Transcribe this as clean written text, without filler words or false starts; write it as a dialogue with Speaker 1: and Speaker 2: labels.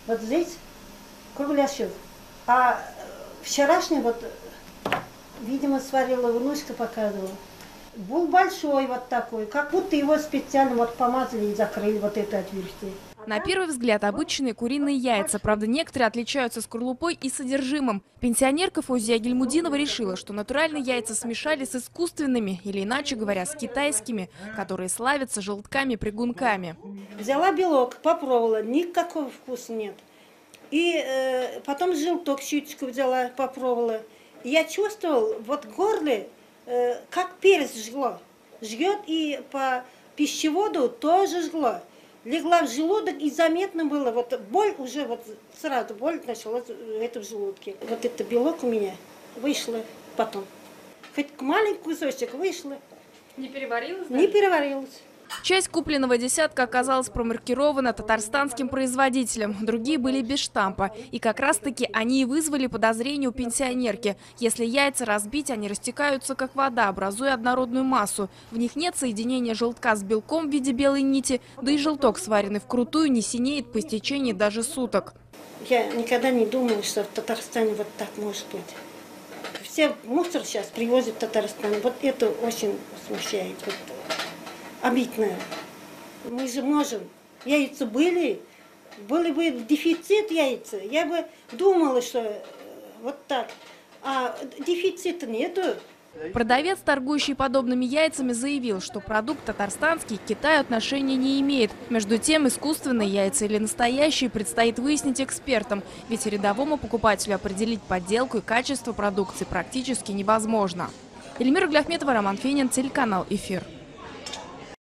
Speaker 1: Вот здесь кругляшок. А вчерашний вот, видимо, сварила, внучка показывала. Был большой вот такой, как будто его специально вот помазали и закрыли вот это отверстие.
Speaker 2: На первый взгляд обычные куриные яйца. Правда, некоторые отличаются скорлупой и содержимым. Пенсионерка Фаузия Гильмудинова решила, что натуральные яйца смешали с искусственными, или иначе говоря, с китайскими, которые славятся желтками-прыгунками.
Speaker 1: Взяла белок, попробовала, никакого вкуса нет. И потом желток чуточку взяла, попробовала. И я чувствовала, вот в горле, как перец жгло. Жгет и по пищеводу тоже жгло. Легла в желудок, и заметно было, вот боль уже, вот сразу боль началась это в желудке. Вот это белок у меня вышло потом. Хоть маленький кусочек вышло.
Speaker 2: Не переварилась?
Speaker 1: Не переварилась.
Speaker 2: Часть купленного десятка оказалась промаркирована татарстанским производителем. Другие были без штампа. И как раз-таки они и вызвали подозрение у пенсионерки. Если яйца разбить, они растекаются как вода, образуя однородную массу. В них нет соединения желтка с белком в виде белой нити, да и желток, сваренный вкрутую, не синеет по истечении даже суток. Я никогда не думала, что в Татарстане вот так может быть. Все мусор сейчас привозят в Татарстан. Вот это очень смущает. Вот. Обидно. Мы же можем. Яйца были бы дефицит яйца, я бы думала, что вот так. А дефицита нету. Продавец, торгующий подобными яйцами, заявил, что продукт татарстанский к Китаю отношения не имеет. Между тем, искусственные яйца или настоящие предстоит выяснить экспертам. Ведь рядовому покупателю определить подделку и качество продукции практически невозможно. Эльмира Гляхметова, Роман Фенин, телеканал «Эфир».